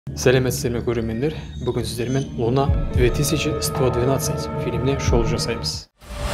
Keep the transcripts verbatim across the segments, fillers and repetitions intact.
Сәлеметсіздер ме көрермендер, бүгін сіздермен Луна две тысячи сто двенадцать фильміне шолу жасаймыз.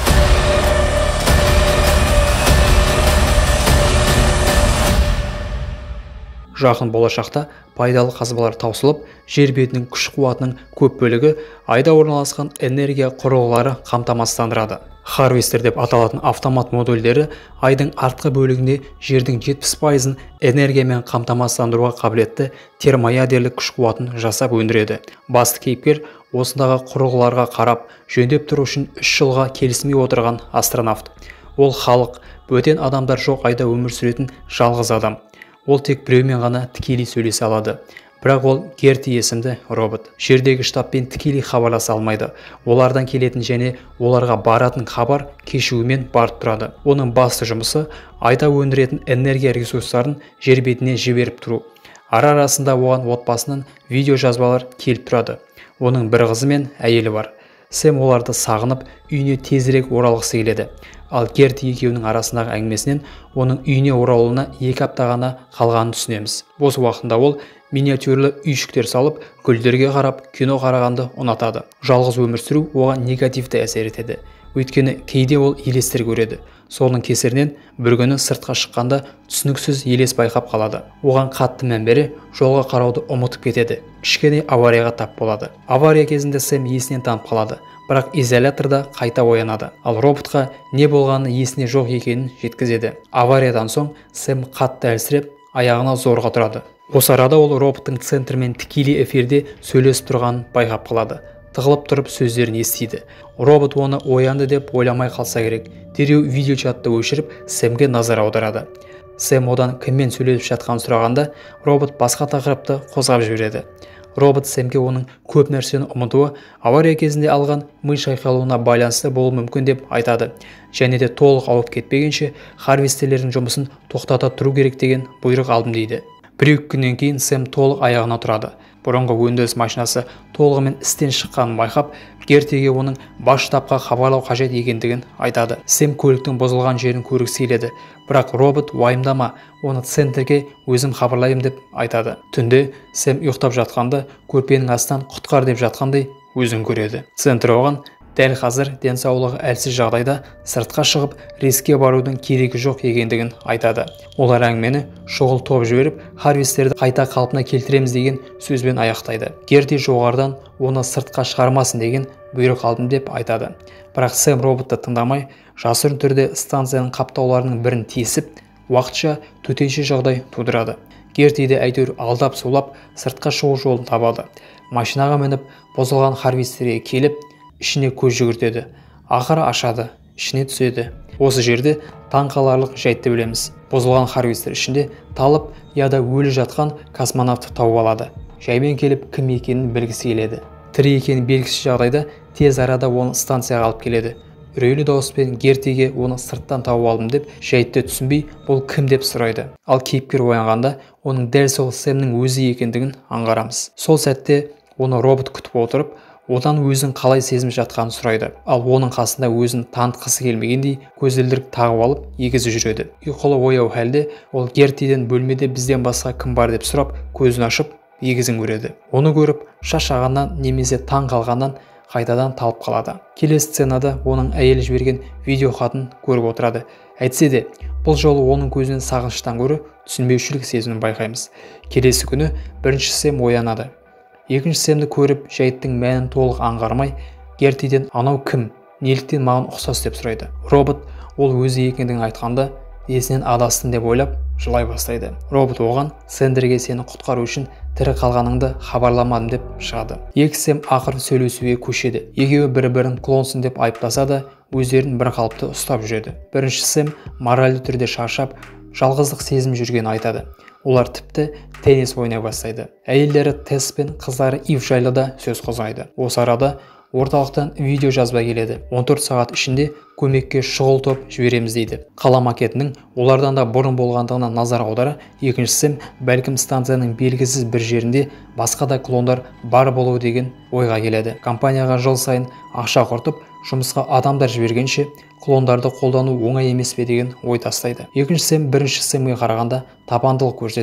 Жақын болашақта пайдалы қазбалар таусылып, жер бетінің күш қуатының көп бөлігі айда орналасқан энергия құрылғылары қамтамасыздандырады. Харвестер деп аталатын автомат модульдері айдың артқы бөлігінде жердің жетпіс пайызын энергиямен қамтамасыздандыруға қабілетті термоядерлік күш қуатын жасап өндіреді. Басты кейіпкер осындағы құрылғыларға қарап, жөндеп тұру үшін үш жылға келісімге отырған астронавт. Ол халық, бөтен адамдар жоқ айда өмір сүретін жалғыз адам. Ол тек біреумен ғана тікелей сөйлесе алады. Бірақ ол Герти есімді робот. Жердегі штабпен тікелей хабарласа алмайды. Олардан келетін және оларға баратын хабар кешігумен барып тұрады. Оның басты жұмысы айда өндіретін энергия ресурстарын жер бетіне жіберіп тұру. Ара арасында оған отбасынан видео жазбалар келіп тұрады. Оның бір қызы мен әйелі бар. Сэм оларды сағынып, үйіне тезірек оралғысы келеді. Ал Герти екеуінің арасындағы әңгімесінен оның үйіне оралуына екі апта ғана қалғанын түсінеміз. Бос уақытында ол миниатюрлы үйшіктер салып, гүлдерге қарап, кино қарағанды ұнатады. Жалғыз өмір сүру оған негативті әсер етеді. Өйткені кейде ол елестер көреді. Соның кесірінен бір күні сыртқа шыққанда түсініксіз елес байқап қалады. Оған қатты мән бере жолға қарауды ұмытып кетеді. Кішкене аварияға тап болады. Авария кезінде Сэм есінен танып қалады. Бірақ изоляторда қайта оянады. Ал роботқа не болғаны есіне жоқ екенін жеткізеді. Авариядан соң Сэм қатты әлсіреп, аяғына зорға тұрады. Осы арада ол роботтың центрмен тікелей эфирде сөйлесіп тұрғанын байқап қалады. Тығылып тұрып сөздерін естиді. Робот оны оянды деп ойламай қалса керек. Дереу видеочатты өшіріп, Сэмге назар аударады. Сэм одан кіммен сөйлесіп жатқанын сұрағанда, робот басқа тақырыпты қозғап жібереді. Робот Сэмге оның көп нәрсені ұмытуы авария кезінде алған ми шайқалуына байланысты болуы мүмкін деп айтады. Және де толық ауып кетпегенше харвестерлердің жұмысын тоқтата тұру керек деген бұйрық алдым дейді. Бір-екі күннен кейін Сэм толық аяғына тұрады. Бұрынғы өндіріс машинасы толығымен істен шыққанын байқап, Гертиге оның бас штабқа хабарлау қажет екендігін айтады. Сэм көліктің бұзылған жерін көргісі келеді, бірақ робот уайымдама, оны центрге өзім хабарлайым деп айтады. Түнде Сэм ұйықтап жатқанда көрпенің астынан құтқар деп жатқандай өзін көреді. Центр оған дәл қазір денсаулығы әлсіз жағдайда сыртқа шығып риске барудың керегі жоқ екендігін айтады. Олар әңгімені шұғыл топ жіберіп, харвестерді қайта қалпына келтіреміз деген сөзбен аяқтайды. Герти жоғарыдан оны сыртқа шығармасын деген бұйрық алдым деп айтады. Бірақ Сэм роботты тыңдамай, жасырын түрде станцияның қаптауларының бірін тесіп, уақытша төтенше жағдай тудырады. Гертиді әйтеуір алдап сулап сыртқа шығу жолын табады. Машинаға мініп, бұзылған харвестерге келіп, ішіне көз жүгіртеді. Ақыры ашады, ішіне түседі. Осы жерде таң қаларлық жайтты білеміз. Бұзылған харвестер ішінде талып, яда өлі жатқан космонавтты тауып алады. Жаймен келіп, кім екенін білгісі келеді. Тірі екенін белгісіз жағдайда тез арада оны станцияға алып келеді. Үрейлі дауыспен Гертиге оны сырттан тауып алдым деп жайтты түсінбей, бұл кім деп сұрайды. Ал кейіпкер оянғанда, оның дәл сол Сэмнің өзі екендігін аңғарамыз. Сол сәтте оны робот күтіп отырып, одан өзін қалай сезім жатқанын сұрайды. Ал оның қасында өзін танытқысы келмегендей көзілдірік тағып алып егізіп жүреді. Ұйқылы ояу халде ол Гертиден бөлмеде бізден басқа кім бар деп сұрап, көзін ашып егізін көреді. Оны көріп, шаршағаннан немесе таң қалғаннан қайтадан талып қалады. Келесі сценада оның әйелі жіберген видео хатын көріп отырады. Әйтсе де, бұл жолы оның көзінен сағыныштан гөрі түсінбеушілік сезімін байқаймыз. Келесі күні бірінші Сэм оянады. Екінші Сэмді көріп, жайттың мәнін толық аңғармай, Гертиден анау кім, неліктен маған ұқсас деп сұрайды. Робот ол өзі екендігін айтқанда, есінен адастын деп ойлап, жылай бастайды. Робот оған Сэндерге сені құтқару үшін тірі қалғаныңды хабарламадым деп шығады. Екі Сэм ақыр сөйлесуге көшеді. Екеуі бір-бірін клонсын деп айыптаса да, өздерін бір қалыпты ұстап жүреді. Бірінші Сэм моральды түрде шаршап, жалғыздық сезім жүргенін айтады. Олар тіпті теннис ойнай бастайды. Әйелдері Тесс пен қыздары Ив жайлы да сөз қозғайды. Осы арада орталықтан видео жазба келеді. он төрт сағат ішінде көмекке шұғыл топ жібереміз дейді. Қала макетінің олардан да бұрын болғандығына назар аудара, екінші Сэм бәлкім станцияның белгісіз бір жерінде басқа да клондар бар болуы деген ойға келеді. Компанияға жыл сайын ақша құртып, жұмысқа адамдар жібергенше клондарды қолдану оңай емес пе деген ой тастайды. Екінші Сэм бірінші Сэмге қарағанда табандылық көрсетіп,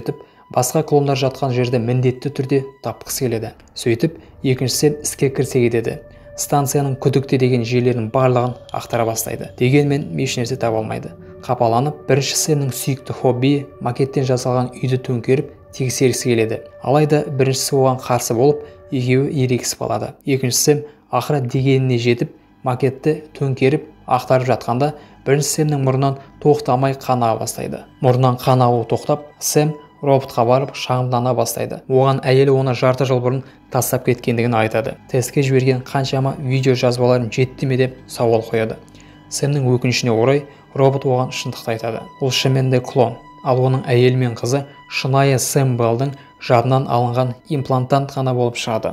басқа клондар жатқан жерді міндетті түрде тапқысы келеді. Сөйтіп, екінші Сэм іске кірсе кетеді. Станцияның күдікті деген жерлерінің барлығын ақтара бастайды. Дегенмен ешнәрсе таба алмайды. Қапаланып, бірінші Сэмнің сүйікті хоббиі макеттен жасалған үйді төңкеріп тексергісі келеді. Алайда біріншісі оған қарсы болып, екеуі ерегісіп алады. Екінші Сэм ақыры дегеніне жетіп, макетті төңкеріп ақтарып жатқанда, бірінші Сэмнің мұрнынан тоқтамай қан аға бастайды. Мұрнынан қан ағуы тоқтап, Сэм роботқа барып шағымдана бастайды. Оған әйелі оны жарты жыл бұрын тастап кеткендігін айтады. Тестке жіберген қаншама видео жазбаларын жетті ме деп сауал қояды. Сэмнің өкінішіне орай робот оған шындықты айтады. Ол шынымен де клон, ал оның әйелі мен қызы шынайы Сэм Беллдің жадынан алынған имплантант қана болып шығады.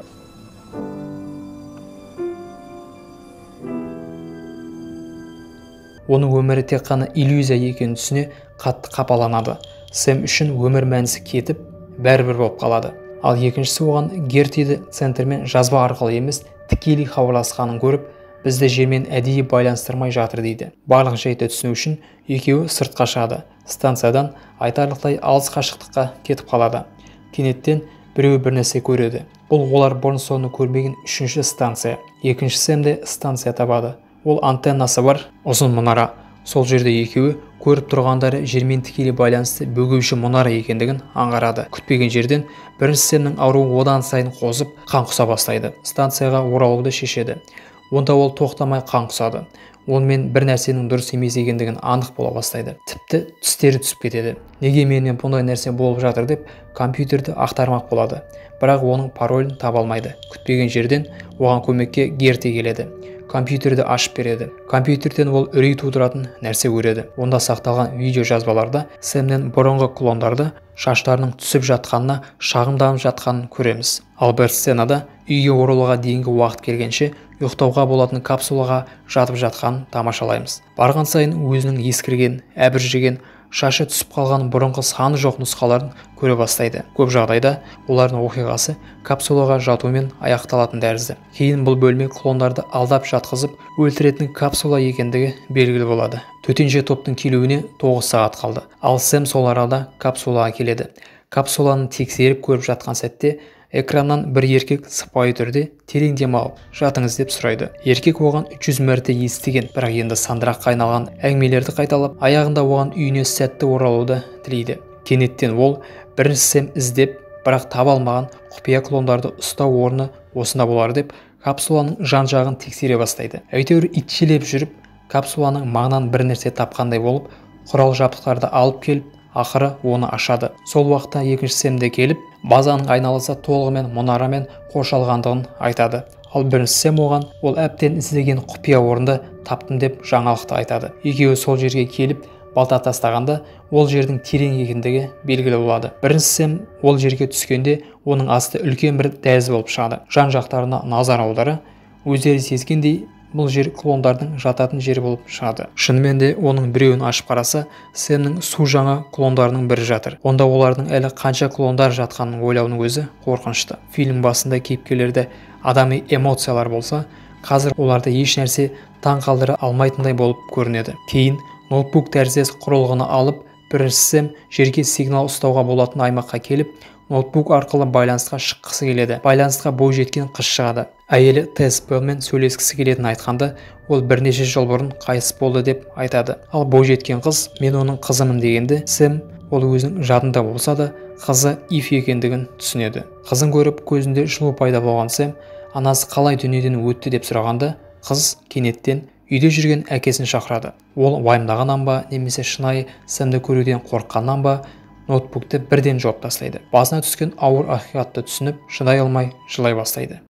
Оның өмірі тек қана иллюзия екенін түсіне қатты қапаланады. Сэм үшін өмір мәнісі кетіп, бәрібір болып қалады. Ал екіншісі оған Гертиді центрмен жазба арқылы емес, тікелей хабарласқанын көріп, бізді жермен әдейі байланыстырмай жатыр дейді. Барлық жайды түсіну үшін екеуі сыртқа шығады. Станциядан айтарлықтай алыс қашықтыққа кетіп қалады. Кенеттен біреуі бір нәрсе көреді. Бұл олар бұрын соны көрмеген үшінші станция. Екінші Сэм де станция табады. Ол антеннасы бар ұзын мұнара. Сол жерде екеуі көріп тұрғандары жермен тікелей байланысты бөгеуші мұнара екендігін аңғарады. Күтпеген жерден бірінші Сэмнің ауруы одан сайын қозып, қан құса бастайды. Станцияға оралуды шешеді. Онда ол тоқтамай қан құсады. Онымен бір нәрсенің дұрыс емес екендігін анық бола бастайды. Тіпті тістері түсіп кетеді. Неге менен бұндай нәрсе болып жатыр деп компьютерді ақтармақ болады. Бірақ оның паролін таба алмайды. Күтпеген жерден оған көмекке Герти келеді. Компьютерді ашып береді. Компьютерден ол үрей тудыратын нәрсе көреді. Онда сақталған видео жазбаларда Сэмнен бұрынғы клондарды шаштарының түсіп жатқанына шағымданып жатқанын көреміз. Ал бір сценада үйге оралуға дейінгі уақыт келгенше ұйықтауға болатын капсулаға жатып жатқанын тамашалаймыз. Барған сайын өзінің ескірген, әбіржіген, шашы түсіп қалған бұрынғы саны жоқ нұсқаларын көре бастайды. Көп жағдайда олардың оқиғасы капсулаға жатумен аяқталатын тәрізді. Кейін бұл бөлме клондарды алдап жатқызып өлтіретін капсула екендігі белгілі болады. Төтенше топтың келуіне тоғыз сағат қалды. Ал Сэм сол арада капсулаға келеді. Капсуланы тексеріп көріп жатқан сәтте экраннан бір еркек сыпайы түрде терең дем алып жатыңыз деп сұрайды. Еркек оған үш жүз мәрте естіген, бірақ енді сандыраққа айналған әңгімелерді қайталап, аяғында оған үйіне сәтті оралуды тілейді. Кенеттен ол бірінші Сэм іздеп, бірақ таба алмаған құпия клондарды ұстау орны осында болар деп капсуланың жан-жағын тексере бастайды. Әйтеуір итшелеп жүріп, капсуланың маңынан бір нәрсе тапқандай болып, құрал жабдықтарды алып келіп, ақыры оны ашады. Сол уақытта екінші Сэм де келіп, базаның айналасы толығымен мұнарамен қоршалғандығын айтады. Ал бірінші Сэм оған ол әбден іздеген құпия орынды таптым деп жаңалықты айтады. Екеуі сол жерге келіп балта тастағанда ол жердің терең екендігі белгілі болады. Бірінші Сэм ол жерге түскенде оның асты үлкен бір дәліз болып шығады. Жан-жақтарына назар аудары, өздері сезгендей бұл жер клондардың жататын жері болып шығады. Шынымен де оның біреуін ашып қараса, Сэмнің су жаңа клондарының бірі жатыр. Онда олардың әлі қанша клондар жатқанын ойлауының өзі қорқынышты. Фильм басында кейіпкерлерде адами эмоциялар болса, қазір оларды еш нәрсе таң қалдыра алмайтындай болып көрінеді. Кейін ноутбук тәріздес құрылғыны алып, бірінші Сэм жерге сигнал ұстауға болатын аймаққа келіп, ноутбук арқылы байланысқа шыққысы келеді. Байланысқа бой жеткен қыз шығады. Әйелі Тесс Беллмен сөйлескісі келетінін айтқанда, ол бірнеше жыл бұрын қайтыс болды деп айтады. Ал бой жеткен қыз, мен оның қызымын дегенде, Сэм ол өзінің жадында болса да, қызы Иф екендігін түсінеді. Қызын көріп, көзінде жылу пайда болған Сэм, анасы қалай дүниеден өтті деп сұрағанда, қыз кенеттен үйде жүрген әкесін шақырады. Ол уайымдағаннан ба, немесе шынайы Сэмді көруден қорыққаннан ба, ноутбукты бірден жауып тастайды. Басына түскен ауыр ақиқатты түсініп, шыдай алмай жылай бастайды.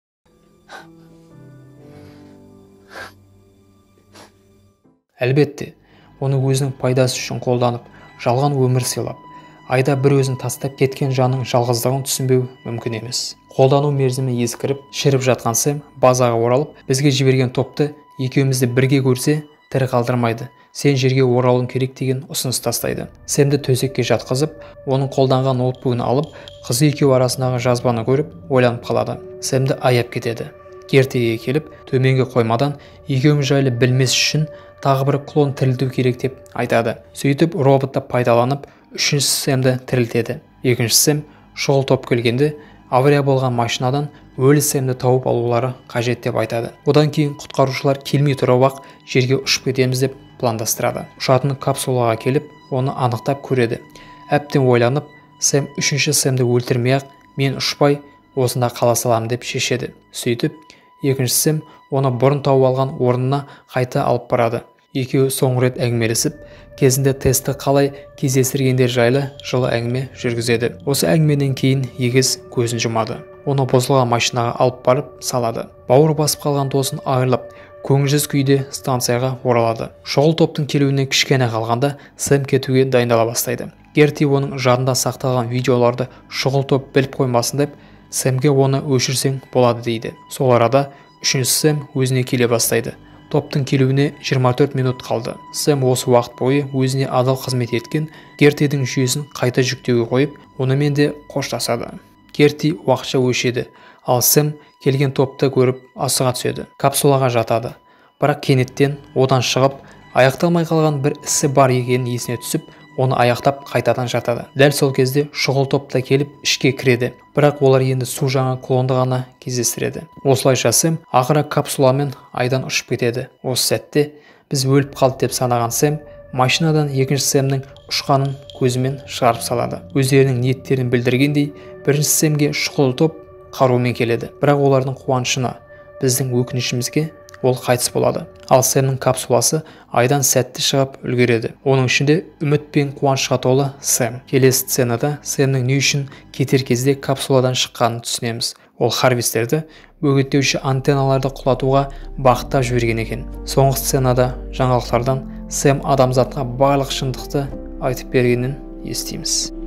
Әлбетте, оны өзінің пайдасы үшін қолданып, жалған өмір сыйлап, айда бір өзін тастап кеткен жанның жалғыздығын түсінбеу мүмкін емес. Қолдану мерзімі ескіріп, шіріп жатқан Сэм базаға оралып, бізге жіберген топты екеумізді бірге көрсе, тірі қалдырмайды. Сен жерге оралуың керек деген ұсыныс тастайды. Сэмді төсекке жатқызып, оның қолданған ноутбугын алып, қызы екеуі арасындағы жазбаны көріп, ойланып қалады. Сэмді аяп кетеді. Гертиге келіп, төменгі қоймадан екеуіміз жайлы білмес үшін тағы бір клон тірілту керек деп айтады. Сөйтіп роботты пайдаланып, үшінші Сэмді тірілтеді. Екіншісі, шұғыл топ келгенде авария болған машинадан өлі Сэмді тауып алулары қажет деп айтады. Одан кейін құтқарушылар келмей тұрып ақ жерге ұшып кетеміз деп пландастырады. Ұшатын капсулаға келіп, оны анықтап көреді. Әбден ойланып, Сэм үшінші Сэмді өлтірмей-ақ мен ұшпай осында қала саламын деп шешеді. Сөйтіп, екінші Сэм оны бұрын тауып алған орнына қайта алып барады. Екеуі соңғы рет әңгімелесіп, кезінде тесті қалай кездестіргендер жайлы жылы әңгіме жүргізеді. Осы әңгіменен кейін егіз көзін жұмады. Оны бұзылған машинаға алып барып салады. Бауыр басып қалған досын айырылып, көңілсіз күйде станцияға оралады. Шұғыл топтың келуіне кішкене қалғанда Сэм кетуге дайындала бастайды. Герти оның жадында сақталған видеоларды шұғыл топ біліп қоймасын деп, Сэмге оны өшірсең болады дейді. Сол арада үшінші Сэм өзіне келе бастайды. Топтың келуіне жиырма төрт минут қалды. Сэм осы уақыт бойы өзіне адал қызмет еткен Гертидің жүйесін қайта жүктеуге қойып, онымен де қоштасады. Герти уақытша өшеді, ал Сэм келген топты көріп асыға түседі. Капсулаға жатады. Бірақ кенеттен одан шығып, аяқталмай қалған бір ісі бар екенін есіне түсіп, оны аяқтап қайтадан жатады. Дәл сол кезде шұғыл топта келіп ішке кіреді. Бірақ олар енді су жаңа клонды ғана кездестіреді. Осылайша Сэм ақыры капсуламен айдан ұшып кетеді. Осы сәтте біз өліп қалды деп санаған Сэм машинадан екінші Сэмнің ұшқанын көзімен шығарып салады. Өздерінің ниеттерін білдіргендей, бірінші Сэмге шұғыл топ қарумен келеді. Бірақ олардың қуанышына, біздің өкінішімізге ол қайтыс болады. Ал Сэмнің капсуласы айдан сәтті шығып үлгереді. Оның ішінде үміт пен қуанышқа толы Сэм. Келесі сценада Сэмнің не үшін кетер кезде капсуладан шыққанын түсінеміз. Ол харвестерді бөгеттеуші антенналарды құлатуға бағыттап жіберген екен. Соңғы сценада жаңалықтардан Сэм адамзатқа барлық шындықты айтып бергенін естиміз.